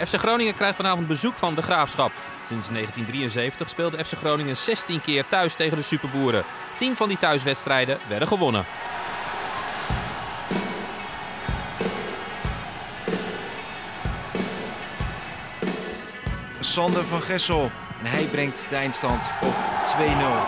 FC Groningen krijgt vanavond bezoek van de Graafschap. Sinds 1973 speelde FC Groningen 16 keer thuis tegen de Superboeren. 10 van die thuiswedstrijden werden gewonnen. Sander van Gessel en hij brengt de eindstand op 2-0.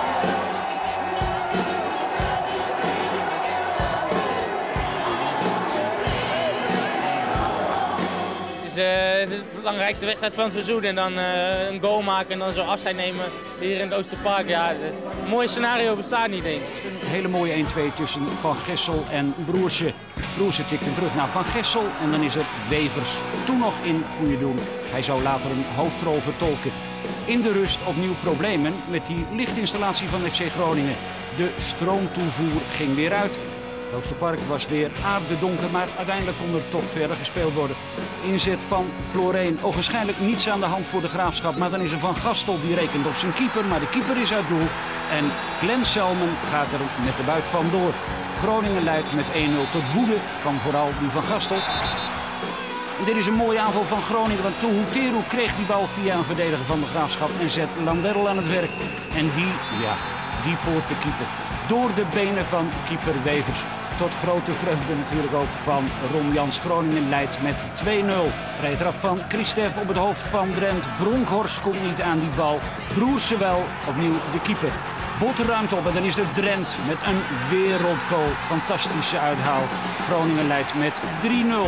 Het is de belangrijkste wedstrijd van het seizoen en dan een goal maken en dan zo afscheid nemen hier in het Oosterpark. Ja, een mooi scenario bestaat niet, denk ik. Een hele mooie 1-2 tussen Van Gessel en Broersen. Broersen tikt hem terug naar Van Gessel en dan is er Wevers toen nog in goede doen. Hij zou later een hoofdrol vertolken. In de rust opnieuw problemen met die lichtinstallatie van FC Groningen. De stroomtoevoer ging weer uit. Het Oosterpark was weer aardedonker, maar uiteindelijk kon er toch verder gespeeld worden. Inzet van Floreen. Ogenschijnlijk niets aan de hand voor de Graafschap. Maar dan is er Van Gastel die rekent op zijn keeper. Maar de keeper is uit doel. En Glenn Selman gaat er met de buit vandoor. Groningen leidt met 1-0 tot woede van vooral die Van Gastel. En dit is een mooie aanval van Groningen. Want Tuhuteru kreeg die bal via een verdediger van de Graafschap. En zet Landerl aan het werk. En die poort de keeper. Door de benen van keeper Wevers. Tot grote vreugde natuurlijk ook van Ron Jans. Groningen leidt met 2-0. Vrije trap van Christef op het hoofd van Drent. Bronkhorst komt niet aan die bal. Broersen wel, opnieuw de keeper. Botte ruimte op en dan is er Drent met een wereldgoal. Fantastische uithaal. Groningen leidt met 3-0.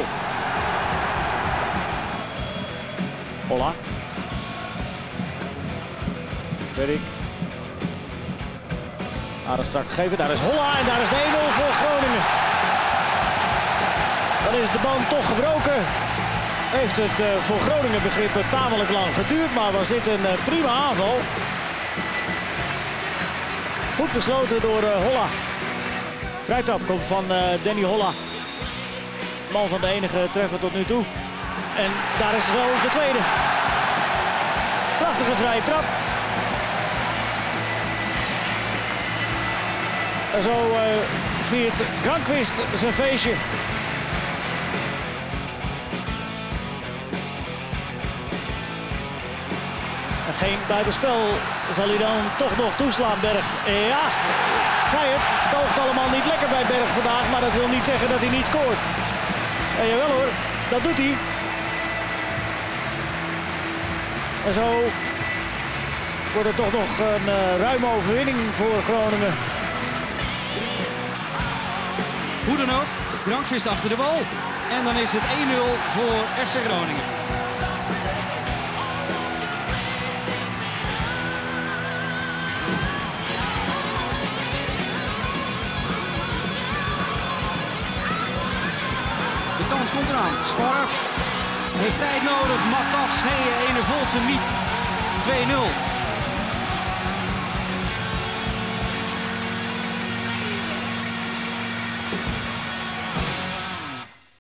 Holla. Verrik. Aardig strak gegeven, daar is Holla en daar is de 1-0 voor Groningen. Dan is de band toch gebroken. Heeft het voor Groningen begrippen tamelijk lang geduurd, maar was dit een prima aanval. Goed besloten door Holla. Vrijtrap komt van Danny Holla. Man van de enige treffer tot nu toe. En daar is wel de tweede. Prachtige vrije trap. En zo viert Granqvist zijn feestje. En geen buitenspel zal hij dan toch nog toeslaan, Berg. Ja, zei het. Het oogt allemaal niet lekker bij Berg vandaag, maar dat wil niet zeggen dat hij niet scoort. En jawel hoor, dat doet hij. En zo wordt het toch nog een ruime overwinning voor Groningen. Hoe dan ook, Granqvist achter de bal. En dan is het 1-0 voor FC Groningen. De kans komt eraan. Sparf heeft tijd nodig. Matas, nee, ene Voltsen niet. 2-0.